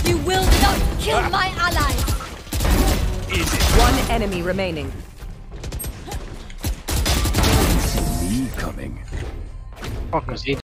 You will not kill my ally. One enemy remaining. Me coming. Fuck, was he